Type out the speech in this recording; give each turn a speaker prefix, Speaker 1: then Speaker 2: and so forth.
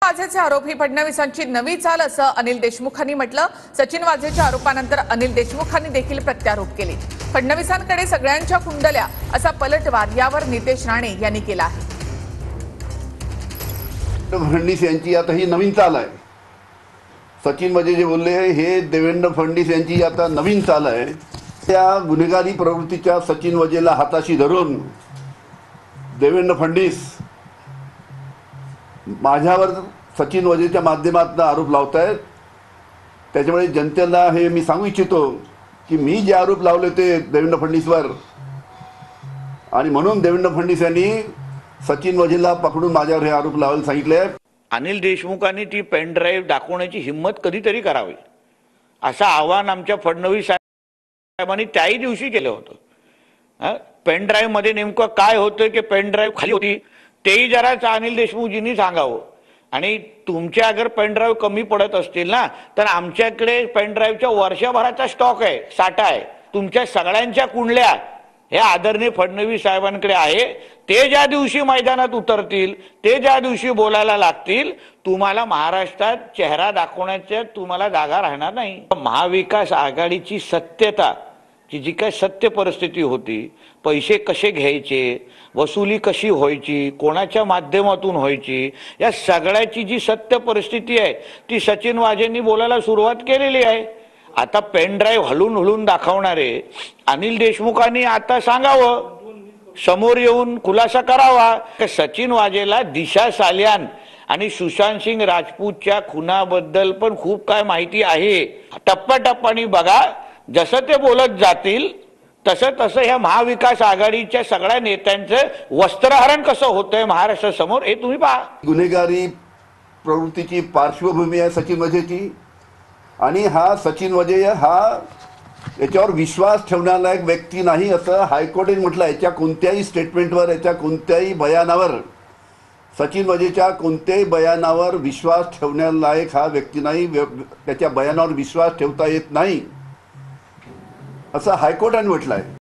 Speaker 1: वाझेचे आरोप ही फडणवीसांची नवी चाल असं अनिल देशमुखांनी म्हटलं। सचिन वाझेच्या आरोपानंतर अनिल देशमुखांनी देखील प्रत्यारोप केले। फडणवीसांकडे सगळ्यांच्या कुंडल्या असा पलटवार यावर नितेश राणे यांनी केला आहे।
Speaker 2: फडणवीस यांची आता ही नवीन चाल आहे। सचिन वाझे जे बोलले हे देवेंद्र फडणवीस यांची आता नवीन चाल आहे। त्या गुन्हेगारी प्रवृत्तीच्या सचिन वाझेला हाताशी धरून देवेंद्र फडणवीस माझ्यावर सचिन वाझेच्या माध्यमातून आरोप लावतायत। त्याच्यामुळे जनतेला हे मी सांगू इच्छितो की मी जे आरोप लावले ते देवेंद्र फडणवीसवर, आणि म्हणून देवेंद्र फडणवीस यांनी सचिन वाझेला पकडून माझ्यावर हे आरोप लावायला सांगितले।
Speaker 3: अनिल देशमुखांनी ती पेन ड्राईव्ह दाखवण्याची हिम्मत कधीतरी करावी असं आव्हान आमच्या फडणवीस साहेबांनी त्याही दिवशी केलं होतं। पेन ड्राईव्ह मध्ये नेमकं काय होतं की पेन ड्राईव्ह खाली होती तेही जरा अनिल देशमुखजींनी सांगावं। आणि तुमच्या अगर पेन ड्राईव्ह कमी पडत असतील ना तर आमच्याकडे पेन ड्राईव्हच्या वर्षभराचा स्टॉक आहे, साठा आहे। तुमच्या सगळ्यांच्या कुंडल्या हे आदरणीय फडणवीस साहेबांकडे आहे। ते ज्या दिवशी मैदानात उतरतील, ते ज्या दिवशी बोलायला लागतील, तुम्हाला महाराष्ट्रात चेहरा दाखवण्याच्या तुम्हाला जागा राहणार नाही। महाविकास आघाडीची सत्यता की जी काय सत्य परिस्थिती होती, पैसे कसे घ्यायचे, वसुली कशी व्हायची, कोणाच्या माध्यमातून व्हायची, या सगळ्याची जी सत्य परिस्थिती आहे ती सचिन वाझेंनी बोलायला सुरुवात केलेली आहे। आता पेन ड्राईव्ह हलून दाखवणारे अनिल देशमुखांनी आता सांगावं, समोर येऊन खुलासा करावा की सचिन वाझेला दिशा साल्यान आणि सुशांत सिंग राजपूतच्या खुनाबद्दल पण खूप काय माहिती आहे। टप्प्याटप्प्याने बघा, जसं ते बोलत जातील तसं तसं ह्या महाविकास आघाडीच्या सगळ्या नेत्यांचं वस्त्रहरण कसं होतंय महाराष्ट्रासमोर हे तुम्ही पहा।
Speaker 2: गुन्हेगारी प्रवृत्तीची पार्श्वभूमी आहे सचिन वाझेची, आणि हा सचिन वाझे हा याच्यावर विश्वास ठेवण्यालायक व्यक्ती नाही असं हायकोर्टाने म्हटलं। याच्या कोणत्याही स्टेटमेंटवर, याच्या कोणत्याही बयानावर, सचिन वाझेच्या कोणत्याही बयानावर विश्वास ठेवण्यालायक हा व्यक्ती नाही, त्याच्या बयानावर विश्वास ठेवता येत नाही असं हायकोर्टाने म्हटलं आहे।